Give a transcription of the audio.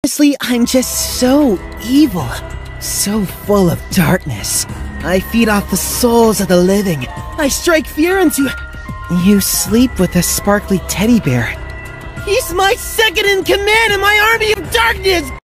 Honestly, I'm just so evil. So full of darkness. I feed off the souls of the living. I strike fear into... You sleep with a sparkly teddy bear. He's my second in command in my army of darkness!